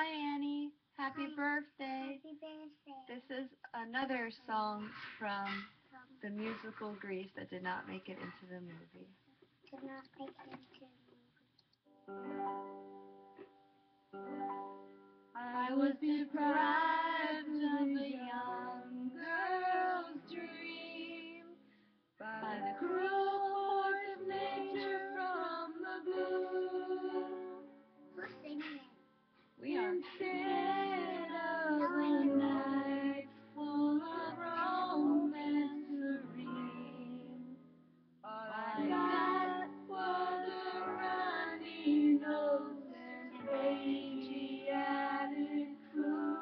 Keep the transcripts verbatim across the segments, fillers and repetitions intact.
Hi, Annie. Happy Hi. birthday. Happy birthday. This is another song from the musical Grease that did not make it into the movie. Did not make it into the movie. I was deprived of a young girl's dream by the cruel force of nature from the blue. Who's singing it? We are. Instead of a night full of romance serene, all I got was a runny nose and patriotic crew.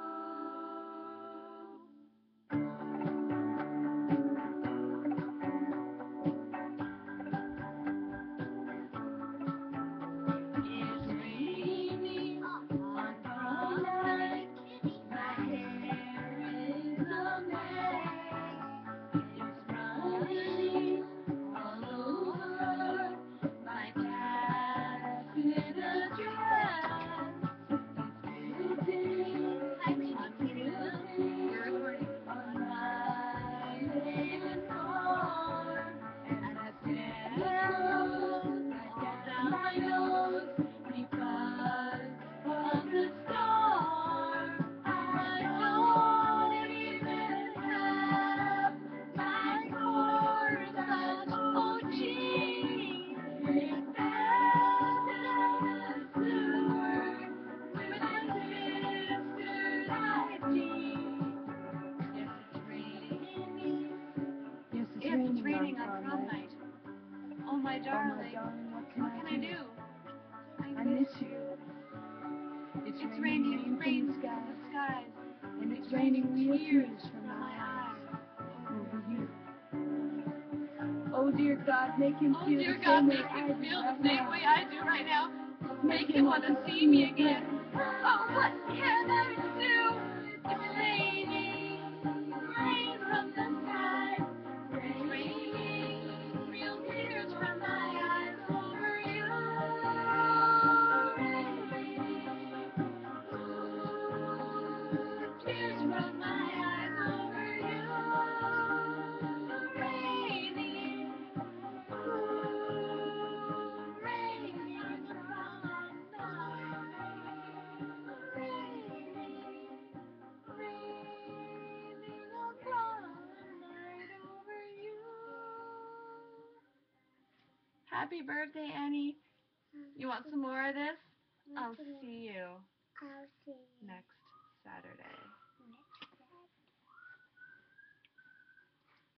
It's raining on prom night. My hair is a mess. It's running all over my taffeta dress. It's building, I'm building on my maiden farm, and I smell right down my nose because of the storm. I don't even have my cornstarch. Oh gee, it's bad as a sewer with my sister's I D. Yes, it's raining. Yes, it's, Yes, it's raining on on prom prom night. night. Oh my Oh, darling, my darling, what can, what I, can do? I do? I miss you. It's, It's raining raining rain rain from the from sky, the skies, and it's, it's raining real tears tears from from my my eyes eyes. over you. Oh dear God, make him Oh feel dear the God, same make way I him do feel right the same now. way I do right now. Make Make him want to see me again. Oh, what can I do? It's raining, rain from the sky. It's raining, real tears from my eyes over you. Raining, ooh, tears from my eyes over you. Raining, ooh, raining from the night. Raining, raining on prom night over you. Happy birthday, Annie. You want some more of this? I'll see you I'll see you. next Saturday.